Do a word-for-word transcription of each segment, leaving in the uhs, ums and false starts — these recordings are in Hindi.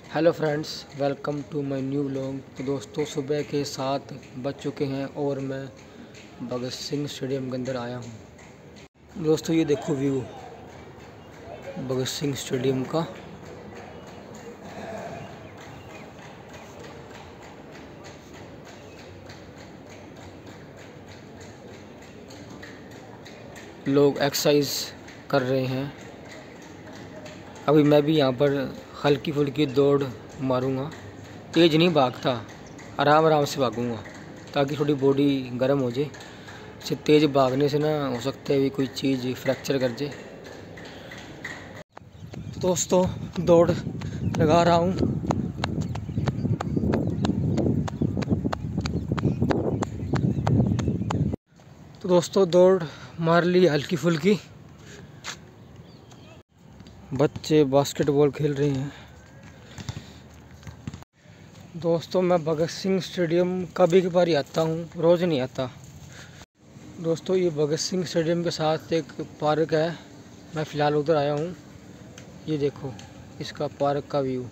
Hello friends, welcome to my new vlog. तो दोस्तों, सुबह के सात बज चुके हैं और मैं भगत सिंह स्टेडियम के अंदर आया हूँ। दोस्तों, ये देखो व्यू भगत सिंह स्टेडियम का। लोग एक्सरसाइज कर रहे हैं। अभी मैं भी यहाँ पर हल्की फुल्की दौड़ मारूंगा। तेज़ नहीं भागता, आराम आराम से भागूंगा ताकि थोड़ी बॉडी गर्म हो जाए। से तेज़ भागने से ना हो सकता है भी कोई चीज़ फ्रैक्चर कर जाए। दोस्तों, दौड़ लगा रहा हूँ। तो दोस्तों, दौड़ मार ली हल्की फुल्की। बच्चे बास्केटबॉल खेल रहे हैं। दोस्तों, मैं भगत सिंह स्टेडियम कभी कभार ही आता हूँ, रोज़ नहीं आता। दोस्तों, ये भगत सिंह स्टेडियम के साथ एक पार्क है। मैं फ़िलहाल उधर आया हूँ। ये देखो इसका पार्क का व्यू।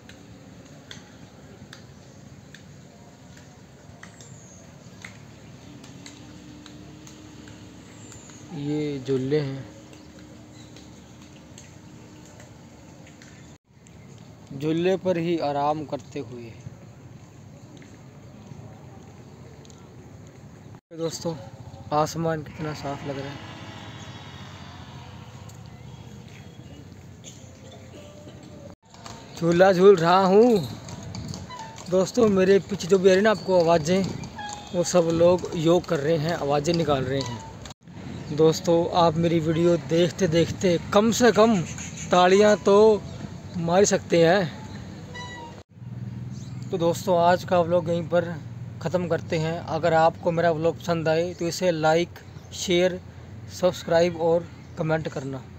ये झूले हैं। झूले पर ही आराम करते हुए। दोस्तों, आसमान कितना साफ लग रहा है। झूला झूल रहा हूँ। दोस्तों, मेरे पीछे जो भी आ रही ना आपको आवाज़ें, वो सब लोग योग कर रहे हैं, आवाज़ें निकाल रहे हैं। दोस्तों, आप मेरी वीडियो देखते देखते कम से कम तालियां तो मार सकते हैं। तो दोस्तों, आज का व्लॉग यहीं पर ख़त्म करते हैं। अगर आपको मेरा व्लॉग पसंद आए तो इसे लाइक, शेयर, सब्सक्राइब और कमेंट करना।